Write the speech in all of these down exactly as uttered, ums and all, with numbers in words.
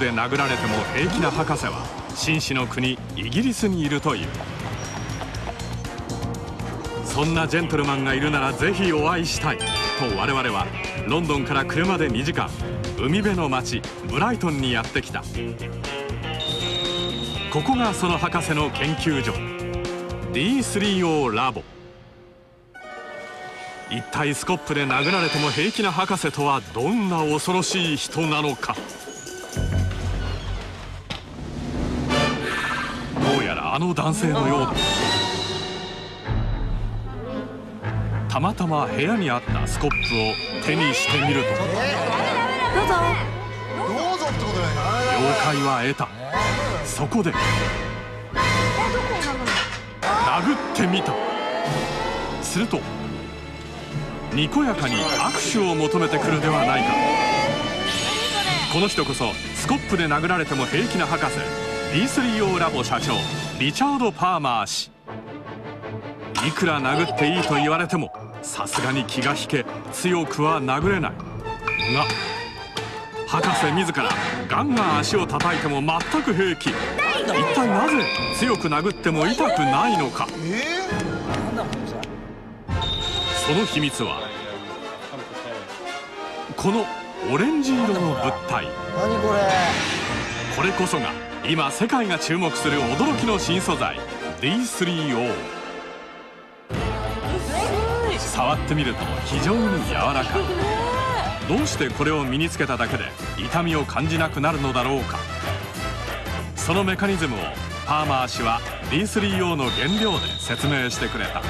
で殴られても平気な博士は紳士の国イギリスにいるという。そんなジェントルマンがいるならぜひお会いしたいと我々はロンドンから車でにじかん、海辺の町ブライトンにやってきた。ここがその博士の研究所 ディースリーオー ラボ。一体スコップで殴られても平気な博士とはどんな恐ろしい人なのか。どうやらあの男性のようだ。たまたま部屋にあったスコップを手にしてみると、 どうぞどうぞってことだよ。 了解は得た。そこで殴ってみた。するとにこやかに握手を求めてくるではないか。この人こそスコップで殴られても平気な博士 ディースリーオー ラボ社長リチャード・パーマー氏。いくら殴っていいと言われてもさすがに気が引け強くは殴れないが、博士自らガンガン足を叩いても全く平気。一体なぜ強く殴っても痛くないのか。その秘密はこのオレンジ色の物体。 何これ。 これこそが今世界が注目する驚きの新素材 ディースリーオー。 触ってみると非常に柔らかい。どうしてこれを身につけただけで痛みを感じなくなるのだろうか。そのメカニズムをパーマー氏は ディースリーオー の原料で説明してくれた。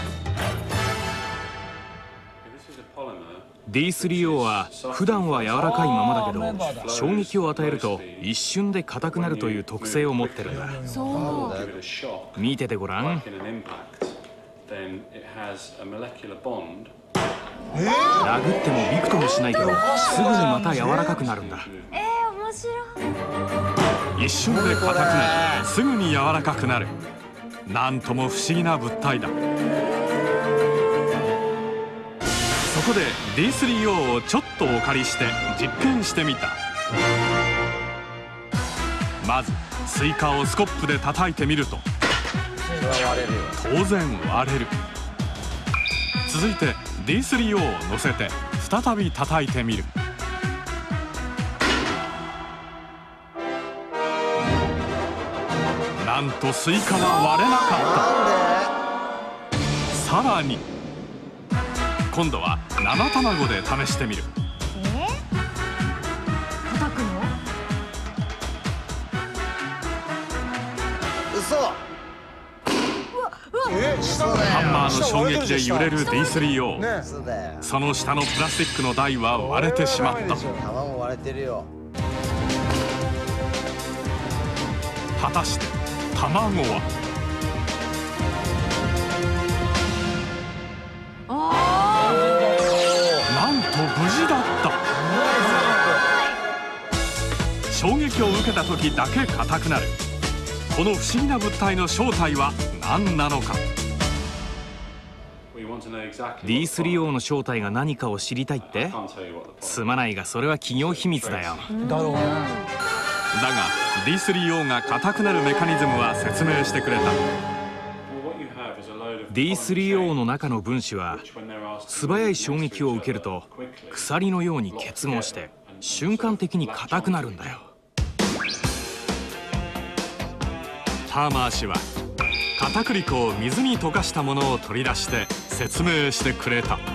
ディースリーオー は普段は柔らかいままだけど衝撃を与えると一瞬で硬くなるという特性を持ってるんだ。そう見ててごらん。殴ってもびくともしないけどすぐにまた柔らかくなるんだ。 えー、面白い。 一瞬で硬くなりすぐに柔らかくなる。なんとも不思議な物体だ。そこで ディースリーオー をちょっとお借りして実験してみた。まずスイカをスコップで叩いてみると当然割れる。続いて ディースリーオー を乗せて再び叩いてみる。なんとスイカは割れなかった。さらに今度は生卵で試してみる。 え？叩くの？ 嘘。え、 ハンマーの衝撃で揺れる ディースリーオー、 ね、 その下のプラスチックの台は割れてしまった。 卵割れてるよ。 果たして卵はなんと無事だった。衝撃を受けた時だけ硬くなる。この不思議な物体の正体は何なのか。 ディースリーオー の正体が何かを知りたいって？すまないがそれは企業秘密だよ。 だろうね。 だが ディースリーオー が硬くなるメカニズムは説明してくれた。 ディースリーオー の中の分子は素早い衝撃を受けると鎖のように結合して瞬間的に硬くなるんだよ。 パーマー氏は片栗粉を水に溶かしたものを取り出して説明してくれた。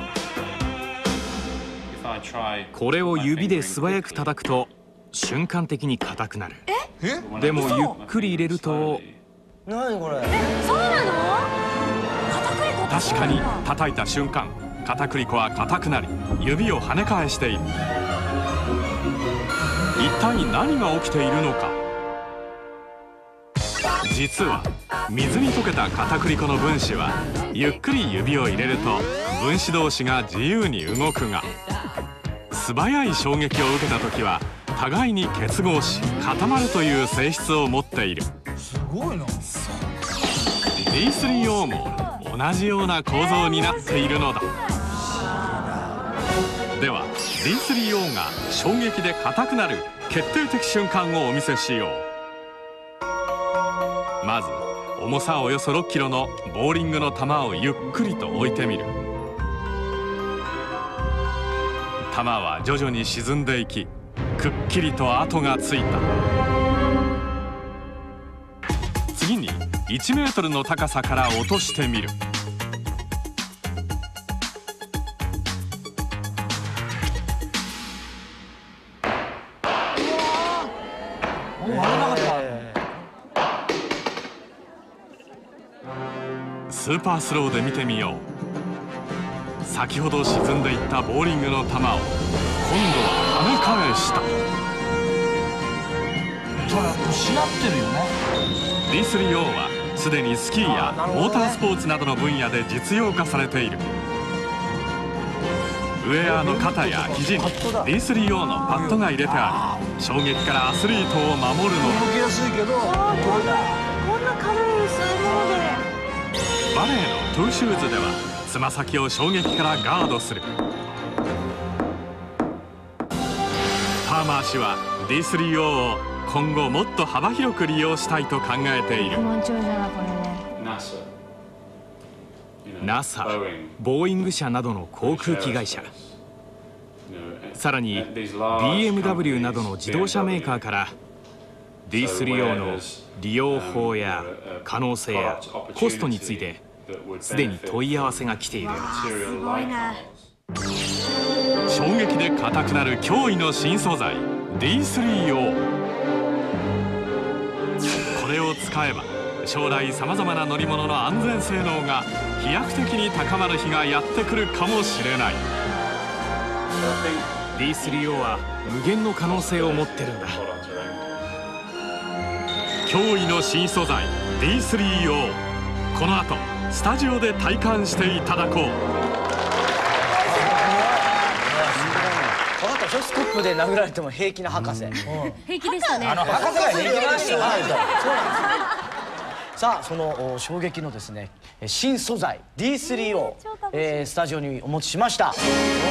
これを指で素早く叩くと瞬間的に硬くなる。 え？ でもゆっくり入れると何これ？ え、そうなの？片栗粉。 確かに叩いた瞬間片栗粉は硬くなり指を跳ね返している。一体何が起きているのか。実は水に溶けた片栗粉の分子はゆっくり指を入れると分子同士が自由に動くが、素早い衝撃を受けた時は互いに結合し固まるという性質を持っている。 すごいな。 ディースリーオー も同じような構造になっているのだ。 では ディースリーオー が衝撃で硬くなる決定的瞬間をお見せしよう。まず重さおよそろっキロのボーリングの球をゆっくりと置いてみる。球は徐々に沈んでいき、くっきりと跡がついた。次にいちメートルの高さから落としてみる。スーパースローで見てみよう。先ほど沈んでいったボーリングの球を今度は跳ね返した。 それしなってるよね。 ディースリーオー はすでにスキーやモータースポーツなどの分野で実用化されている。ウェアの肩や肘に ディースリーオー のパッドが入れてあり、衝撃からアスリートを守るのだ。 動きやすいけど、 こんな軽い薄いもので。 バレーのトゥーシューズではつま先を衝撃からガードする。パーマー氏は ディースリーオー を今後もっと幅広く利用したいと考えている。ナサ、ボーイング社などの航空機会社、さらに ビーエムダブリュー などの自動車メーカーから ディースリーオー の利用法や可能性やコストについてすでに問い合わせが来ている。 すごいな。 衝撃で硬くなる驚異の新素材 ディースリーオー。 これを使えば将来さまざまな乗り物の安全性能が飛躍的に高まる日がやってくるかもしれない。 ディースリーオー は無限の可能性を持ってるんだ。 驚異の新素材 ディースリーオー。 この後スタジオで体感していただこう。 分かったでしょ。スコップで殴られても平気な博士。 平気でしたね。 あの博士が平気なんですよ。さあ、その衝撃のですね新素材 ディースリーオー、えー、スタジオにお持ちしました。おー、やった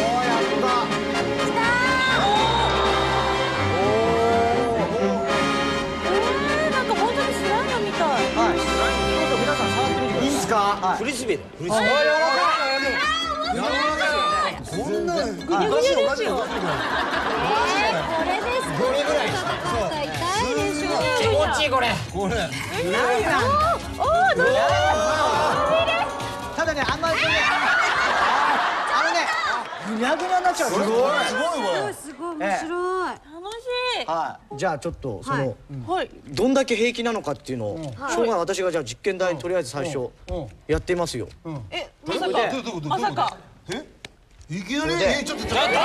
ー。なんか本当にスライムみたい。 はい、ちょっと皆さん触ってみてください。いいですか。フリスビー。フリスビー。あ、柔らかい。柔らかいよね。こんなグニュグニュですよ。 これです。ゴミぐらい。痛いでしょ。 気持ちいいこれ。これ。ないな。 おお、どうだ。 ただね、あんまりね。あのね、ぐにゃぐにゃになっちゃう。すごい。すごいわ。 すごい面白い。楽しい。 はい。じゃあちょっとそのどんだけ平気なのかっていうのを、しょうが私がじゃあ実験台とりあえず最初やってみますよ。 え、まさか。まさか。 え？いきなり？え、ちょっとちょっと。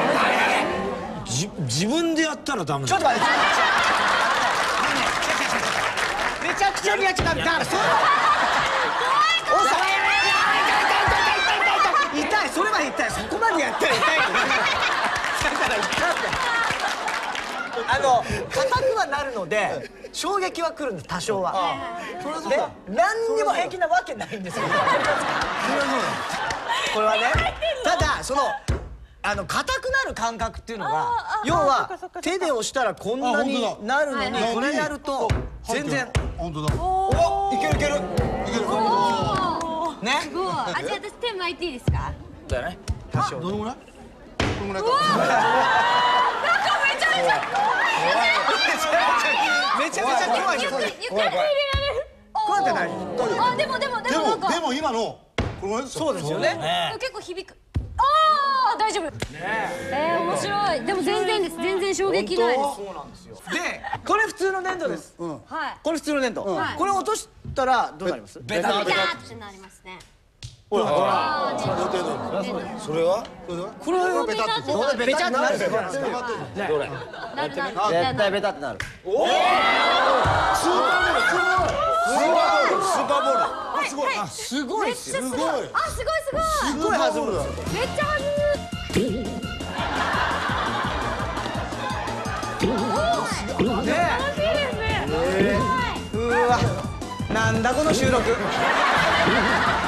自分でやったらダメ。 ちょっと待って。めちゃくちゃにやっちゃダメ。だからそれは。怖い怖い。痛い痛い痛い痛い痛い痛い。それは痛い。そこまでやったら痛い。だから痛い。あの硬くはなるので衝撃は来るんです、多少は。で、何にも平気なわけないんですよ。これはね。ただそのあの硬くなる感覚っていうのが、要は手で押したらこんなになるのに、これやると全然。 本当だ。 お、いけるいける。いける。ね。 すごい。あ、じゃあ私手巻いていいですか？ だよね。多少。 どのぐらい？どのぐらいか。 なんかめちゃめちゃめちゃめちゃ怖い。 ゆっくりゆっくり入れられる。 こうやってない。 あ、でもでもででもなんか。 もでも今のこれぐらいですよ。 そうですよね。 結構響く。ああ、大丈夫。えー、面白い。でも全然です。全然衝撃ないです。 そうなんですよ。で、これ普通の粘土です。 はい。 これ普通の粘土。これ落としたらどうなります？ ベタベタってなりますね。 ほらほら。 あー、 それは？それは？ これはベタってどうベタってなるんですよ。 どれ？ なるなる。 絶対ベタってなる。 おお。スーパーボール。スーパーボール。すごい。 すごいっすよ。 すごい。 あ、すごいすごい。 すごい弾むんですよ。 めっちゃ弾む。 ね楽しいですね。 え。うわ、なんだこの収録。